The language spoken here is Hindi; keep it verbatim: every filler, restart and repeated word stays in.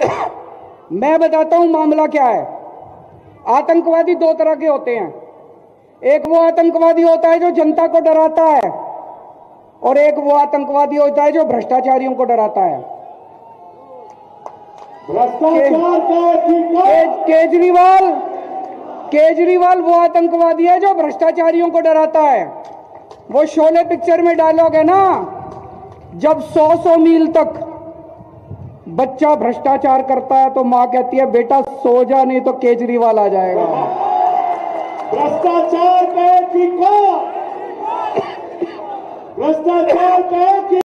मैं बताता हूं मामला क्या है। आतंकवादी दो तरह के होते हैं। एक वो आतंकवादी होता है जो जनता को डराता है, और एक वो आतंकवादी होता है जो भ्रष्टाचारियों को डराता है। भ्रष्टाचार के, केजरीवाल केजरीवाल वो आतंकवादी है जो भ्रष्टाचारियों को डराता है। वो शोले पिक्चर में डायलॉग है ना, जब सौ सौ मील तक बच्चा भ्रष्टाचार करता है तो मां कहती है बेटा सो जा, नहीं तो केजरीवाल आ जाएगा। भ्रष्टाचार का एक ही कौन, भ्रष्टाचार का एक ही